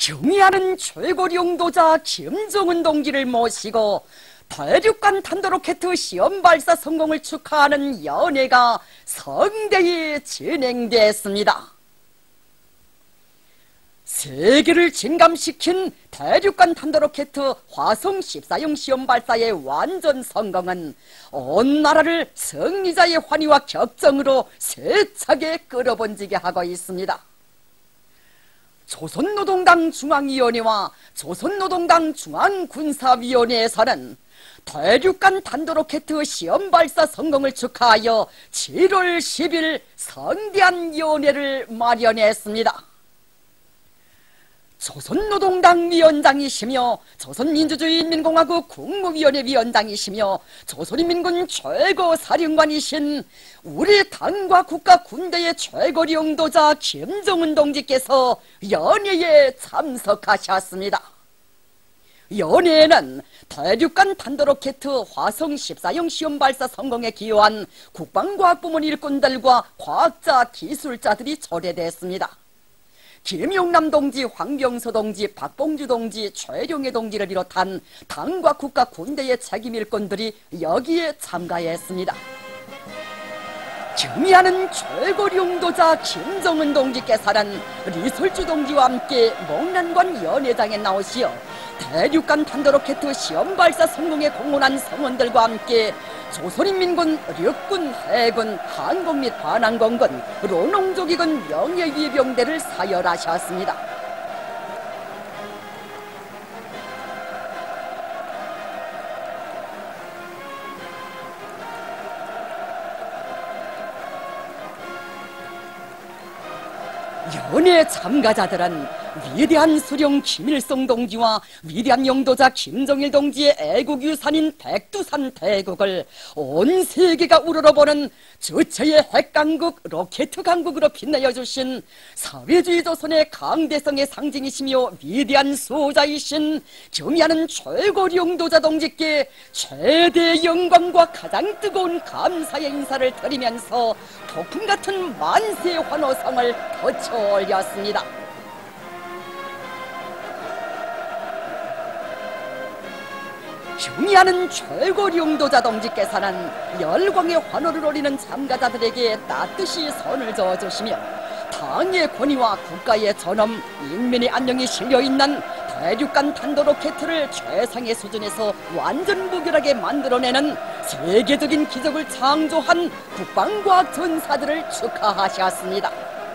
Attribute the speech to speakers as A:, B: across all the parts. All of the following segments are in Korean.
A: 경의하는 최고 용도자 김정은 동지를 모시고 대륙간 탄도로켓 시험 발사 성공을 축하하는 연회가 성대히 진행됐습니다. 세계를 진감시킨 대륙간 탄도로켓 화성 14형 시험 발사의 완전 성공은 온 나라를 승리자의 환희와 격정으로 세차게 끌어번지게 하고 있습니다. 조선노동당 중앙위원회와 조선노동당 중앙군사위원회에서는 대륙간 탄도로켓 시험 발사 성공을 축하하여 7월 10일 성대한 연회를 마련했습니다. 조선노동당 위원장이시며 조선민주주의인민공화국 국무위원회 위원장이시며 조선인민군 최고사령관이신 우리 당과 국가 군대의 최고 용도자 김정은 동지께서 연회에 참석하셨습니다. 연회에는 대륙간 탄도로켓 화성 14형 시험 발사 성공에 기여한 국방과학부문 일꾼들과 과학자, 기술자들이 초대됐습니다. 김용남 동지, 황병서 동지, 박봉주 동지, 최룡해 동지를 비롯한 당과 국가 군대의 책임 일꾼들이 여기에 참가했습니다. 경의하는 최고 용도자 김정은 동지께서는 리설주 동지와 함께 목련관 연회장에 나오시어 대륙간 탄도로켓 시험 발사 성공에 공헌한 성원들과 함께 조선인민군,陸軍, 해군, 항공 및 반항공군, 로농조기군 명예위병대를 사열하셨습니다. 연회 참가자들은 위대한 수령 김일성 동지와 위대한 용도자 김정일 동지의 애국유산인 백두산 대국을 온 세계가 우러러보는 주체의 핵강국, 로켓 강국으로 빛내어주신 사회주의 조선의 강대성의 상징이시며 위대한 수호자이신 경의하는 최고 용도자 동지께 최대 영광과 가장 뜨거운 감사의 인사를 드리면서 폭풍 같은 만세 환호성을 거쳐 올렸습니다. 경의하는 최고 용도자 동지께서는 열광의 환호를 올리는 참가자들에게 따뜻이 손을 저어주시며 당의 권위와 국가의 존엄, 인민의 안녕이 실려있는 대륙간 탄도로켓을 최상의 수준에서 완전 무결하게 만들어내는 세계적인 기적을 창조한 국방과학 전사들을 축하하셨습니다.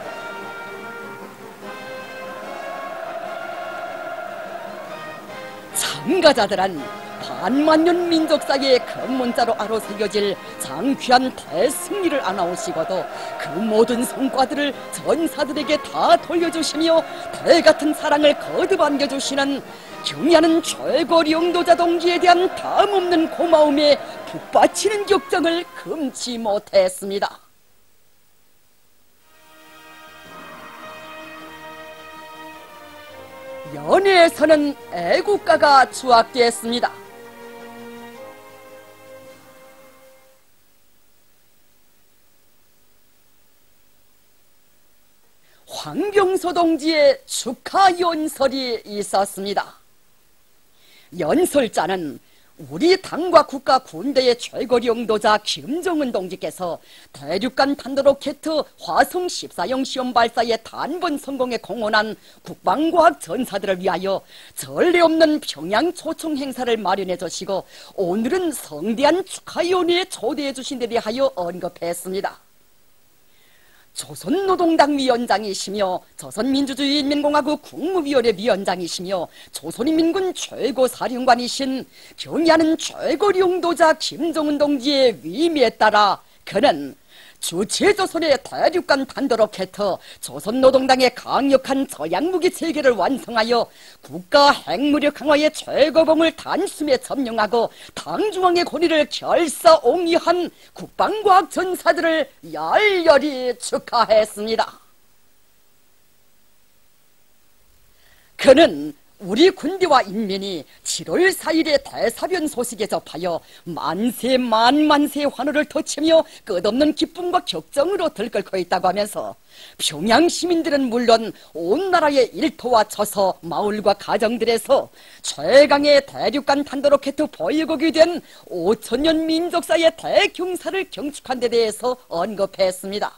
A: 참가자들은 반만년 민족사의 큰 문자로 아로새겨질 장귀한 대승리를 안아오시고도 그 모든 성과들을 전사들에게 다 돌려주시며 대같은 사랑을 거듭 안겨주시는 경의하는 최고 용도자 동지에 대한 담없는 고마움에 북받치는 격정을 금치 못했습니다. 연회에서는 애국가가 추악되었습니다. 황병서 동지의 축하 연설이 있었습니다. 연설자는 우리 당과 국가 군대의 최고 용도자 김정은 동지께서 대륙간 탄도로켓 화성 14형 시험 발사의 단번 성공에 공헌한 국방과학 전사들을 위하여 전례 없는 평양 초청 행사를 마련해 주시고 오늘은 성대한 축하연회에 초대해 주신 데 대하여 언급했습니다. 조선노동당 위원장이시며 조선민주주의인민공화국 국무위원회 위원장이시며 조선인민군 최고사령관이신 경의하는 최고 용도자 김정은 동지의 위임에 따라 그는 주체조선의 대륙간 탄도로켓, 조선노동당의 강력한 저양무기 체계를 완성하여 국가 핵무력 강화의 최고봉을 단숨에 점령하고 당중앙의 권위를 결사옹위한 국방과학 전사들을 열렬히 축하했습니다. 그는 우리 우리 군대와 인민이 7월 4일의 대사변 소식에 접하여 만세 만만세 환호를 터치며 끝없는 기쁨과 격정으로 들끓고 있다고 하면서 평양 시민들은 물론 온 나라의 일터와 처서 마을과 가정들에서 최강의 대륙간 탄도로켓 보유국이 된 5천년 민족사의 대경사를 경축한 데 대해서 언급했습니다.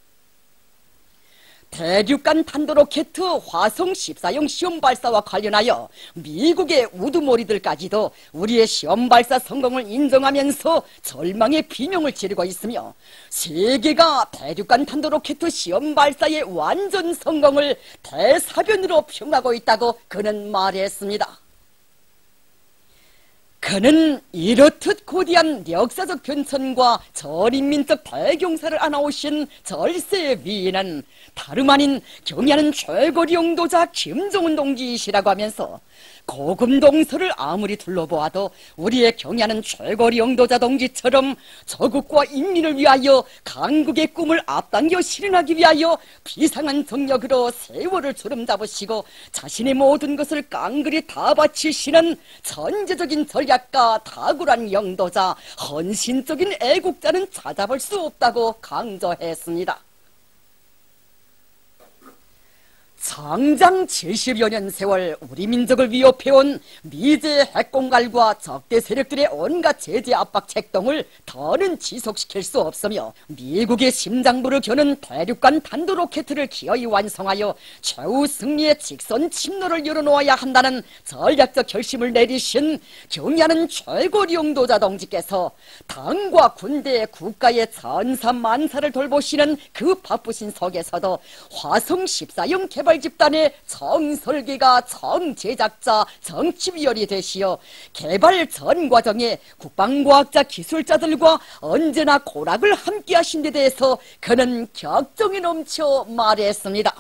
A: 대륙간 탄도로켓 화성 14형 시험 발사와 관련하여 미국의 우두머리들까지도 우리의 시험 발사 성공을 인정하면서 절망의 비명을 지르고 있으며, 세계가 대륙간 탄도로켓 시험 발사의 완전 성공을 대사변으로 평하고 있다고 그는 말했습니다. 그는 이렇듯 고대한 역사적 변천과 전인민적 대경사를 안아오신 절세의 위인은 다름 아닌 경야는 최고리 영도자 김정은 동지이시라고 하면서, 고금동서를 아무리 둘러보아도 우리의 경야는 최고리 영도자 동지처럼 저국과 인민을 위하여 강국의 꿈을 앞당겨 실현하기 위하여 비상한 정력으로 세월을 주름잡으시고 자신의 모든 것을 깡그리 다 바치시는 천재적인 전략가, 탁월한 영도자, 헌신적인 애국자는 찾아볼 수 없다고 강조했습니다. 장장 70여 년 세월 우리 민족을 위협해온 미제 핵공갈과 적대 세력들의 온갖 제재 압박 책동을 더는 지속시킬 수 없으며, 미국의 심장부를 겨눈 대륙간 탄도로켓을 기어이 완성하여 최후 승리의 직선 침노를 열어놓아야 한다는 전략적 결심을 내리신 경야는 최고리 영도자 동지께서 당과 군대, 국가의 전사만사를 돌보시는 그 바쁘신 속에서도 화성 14형 개발 집단의 정설계가 정제작자, 정치위원이 되시어 개발 전 과정에 국방과학자, 기술자들과 언제나 고락을 함께 하신 데 대해서 그는 격정이 넘쳐 말했습니다.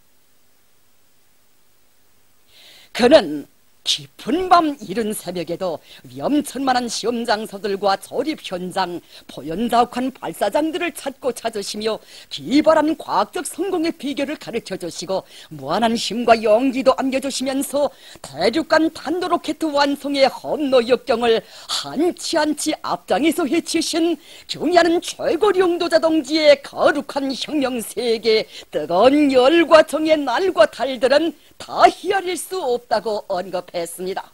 A: 그는 깊은 밤 이른 새벽에도 위험천만한 시험 장소들과 조립 현장, 포연자욱한 발사장들을 찾으시며 기발한 과학적 성공의 비결을 가르쳐주시고 무한한 힘과 용기도 안겨주시면서 대륙간 탄도로켓 완성의 험로 역경을 한치 앞장에서 헤치신 경야는 최고리 영도자 동지의 거룩한 혁명세계, 뜨거운 열과 정의 날과 달들은 다 헤아릴 수 없다고 언급했습니다.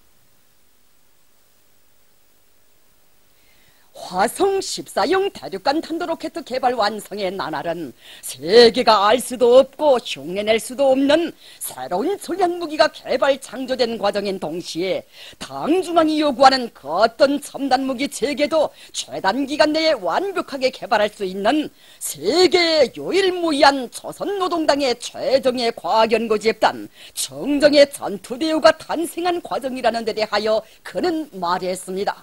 A: 화성 14형 대륙간 탄도로켓 개발 완성의 나날은 세계가 알 수도 없고 흉내낼 수도 없는 새로운 전략무기가 개발 창조된 과정인 동시에 당중앙이 요구하는 그 어떤 첨단무기 체계도 최단 기간 내에 완벽하게 개발할 수 있는 세계의 유일무이한 조선노동당의 최정예 과학연구집단 청정의 전투대우가 탄생한 과정이라는 데 대하여 그는 말했습니다.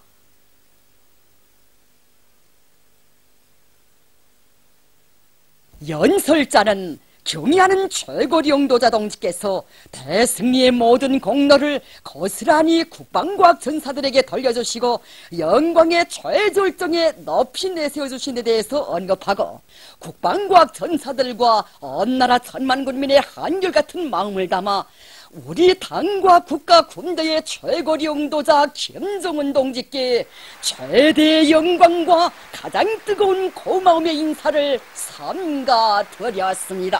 A: 연설자는 경의하는 최고리 영도자 동지께서 대승리의 모든 공로를 고스란히 국방과학 전사들에게 돌려주시고 영광의 최절정에 높이 내세워주신 데 대해서 언급하고, 국방과학 전사들과 온 나라 천만 군민의 한결같은 마음을 담아 우리 당과 국가 군대의 최고리 영도자 김정은 동지께 최대의 영광과 가장 뜨거운 고마움의 인사를 삼가 드렸습니다.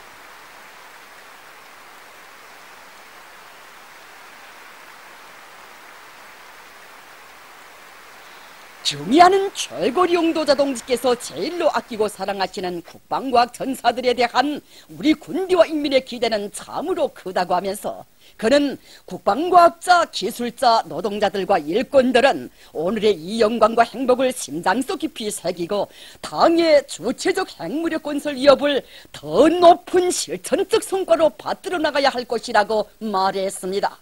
A: 경의하는 최고리 영도자 동지께서 제일로 아끼고 사랑하시는 국방과학 전사들에 대한 우리 군대와 인민의 기대는 참으로 크다고 하면서, 그는 국방과학자, 기술자, 노동자들과 일꾼들은 오늘의 이 영광과 행복을 심장속 깊이 새기고 당의 주체적 핵무력 건설 위협을 더 높은 실천적 성과로 받들어 나가야 할 것이라고 말했습니다.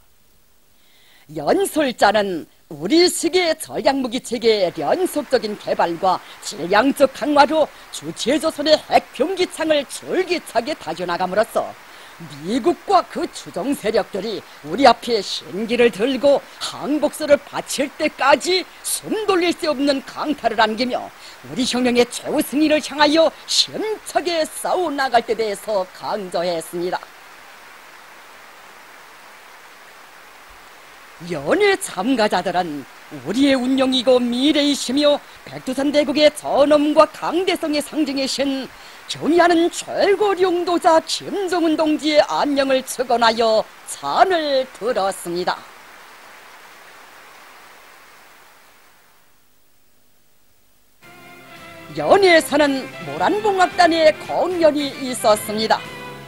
A: 연설자는 우리 시기의 전략무기 체계의 연속적인 개발과 질량적 강화로 주체조선의 핵병기창을 줄기차게 다져나감으로써 미국과 그 추종 세력들이 우리 앞에 신기를 들고 항복서를 바칠 때까지 숨 돌릴 새 없는 강타를 안기며 우리 혁명의 최후 승리를 향하여 힘차게 싸워나갈 때 대해서 강조했습니다. 연애 참가자들은 우리의 운명이고 미래이시며 백두산 대국의 전엄과 강대성의 상징이신 경의하는 최고 용도자 김정은 동지의 안녕을 축원하여 찬을 들었습니다. 연희에서는 모란봉악단의 공연이 있었습니다.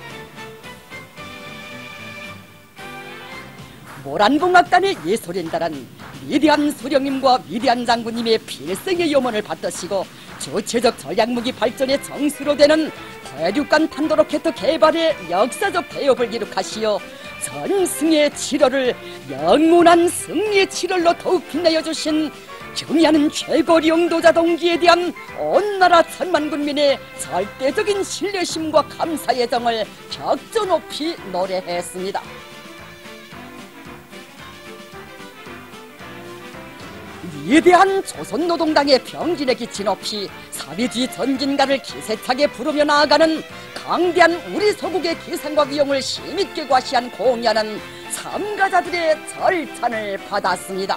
A: 모란봉악단의 예술인들은 위대한 수령님과 위대한 장군님의 필생의 염원을 받드시고 주체적 전략무기 발전의 정수로 되는 대륙간 탄도로켓 개발의 역사적 대업을 기록하시어 전승의 치열을 영원한 승리의 치열로 더욱 빛내어 주신 경의하는 최고 영도자 동지에 대한 온 나라 천만 군민의 절대적인 신뢰심과 감사의 정을 격조 높이 노래했습니다. 위대한 조선노동당의 병진의 기치 높이 사비지 전진가를 기세차게 부르며 나아가는 강대한 우리 서국의 기상과 위용을 심있게 과시한 공연은 참가자들의 절찬을 받았습니다.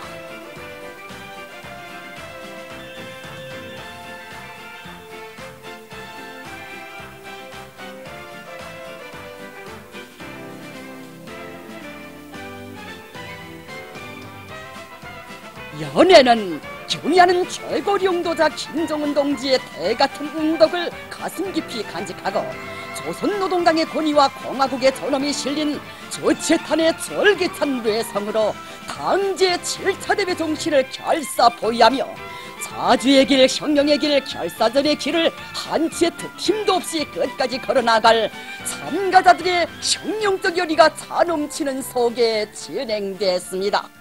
A: 연애는 경의하는 최고 용도자 김정은 동지의 대같은 운덕을 가슴 깊이 간직하고 조선노동당의 권위와 공화국의 존엄이 실린 조치탄의 절기찬 뇌성으로 당제 7차 대회 정신을 결사포위하며 자주의 길, 혁명의 길, 결사전의 길을 한치의 틈도 없이 끝까지 걸어나갈 참가자들의 혁명적 열의가 차넘치는 속에 진행됐습니다.